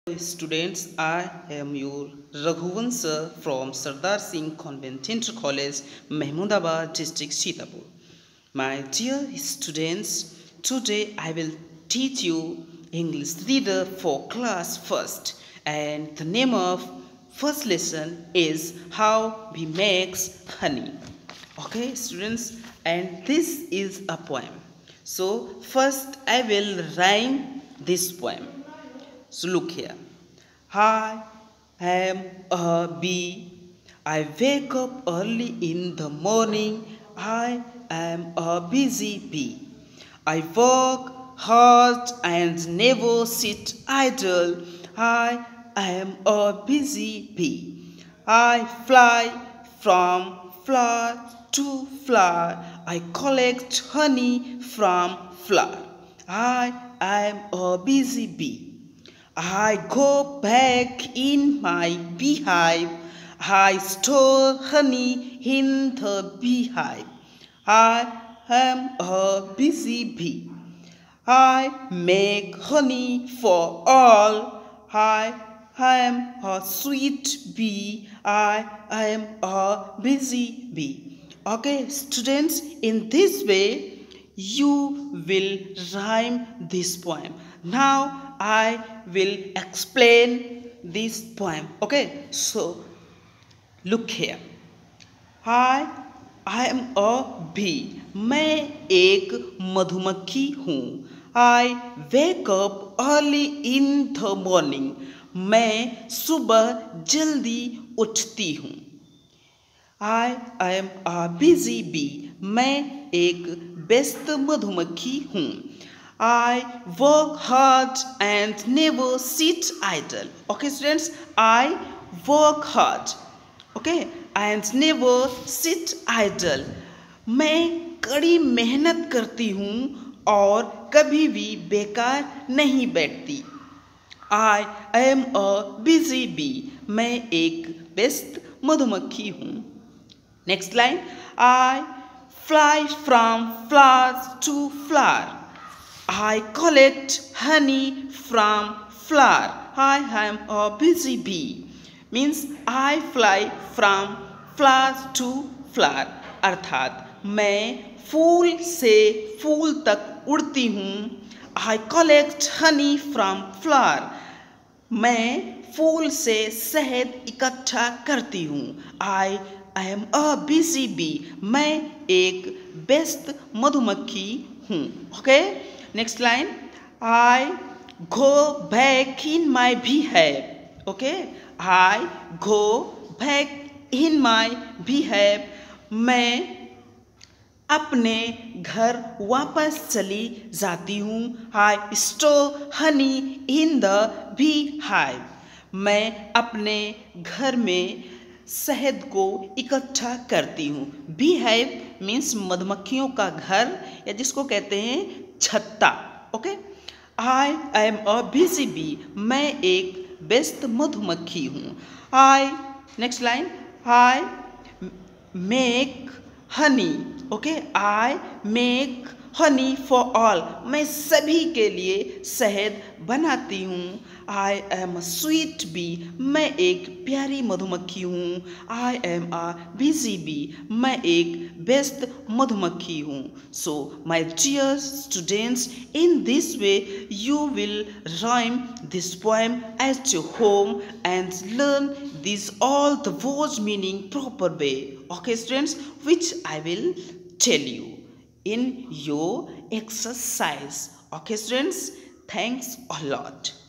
Students, I am your Raghuvan sir from Sardar Singh Convent Inter College, Mehmoodabad district, Sitapur. My dear students, today I will teach you English reader for class first, and the name of first lesson is how we makes honey. Okay, students, and this is a poem. So first I will rhyme this poem. So look here. I am a bee. I wake up early in the morning. I am a busy bee. I work hard and never sit idle. I am a busy bee. I fly from flower to flower. I collect honey from flower. I am a busy bee. I go back in my beehive. I store honey in the beehive. I am a busy bee. I make honey for all. I am a sweet bee. I am a busy bee. Okay, students, in this way you will rhyme this poem. Now I will explain this poem. Okay, so look here. I am a bee. मैं एक मधुमक्खी हूँ. I wake up early in the morning. मैं सुबह जल्दी उठती हूँ. I am a busy bee. मैं एक व्यस्त मधुमक्खी हूँ. I work hard and never sit idle. Okay, students, I work hard. Okay, and never sit idle. मैं कड़ी मेहनत करती हूँ और कभी भी बेकार नहीं बैठती. I am a busy bee. मैं एक व्यस्त मधुमक्खी हूँ. Next line. I fly from flower to flower. I collect honey from flower. I am a busy bee. Means I fly from flower to flower. अर्थात मैं फूल से फूल तक उड़ती हूँ. I collect honey from flower. मैं फूल से शहद इकट्ठा करती हूँ. I am a busy bee. मैं एक व्यस्त मधुमक्खी हूँ. Okay? Next line. I go back in my beehive. Okay? I go back in my beehive. मैं अपने घर वापस चली जाती हूँ. I store honey in the beehive. मैं अपने घर में शहद को इकट्ठा करती हूँ. beehive मीन्स मधुमक्खियों का घर, या जिसको कहते हैं छत्ता. Okay. I am a busy bee. मैं एक व्यस्त मधुमक्खी हूँ. Next line. I make honey. Okay. I make honey for all. मैं सभी के लिए शहद बनाती हूँ. I am a sweet bee. मैं एक प्यारी मधुमक्खी हूँ. I am a busy bee. मैं एक व्यस्त मधुमक्खी हूँ. So, my dear students, in this way you will rhyme this poem at your home and learn these all the words meaning proper way. Okay, students, which I will tell you in your exercise. Okay, students, thanks a lot.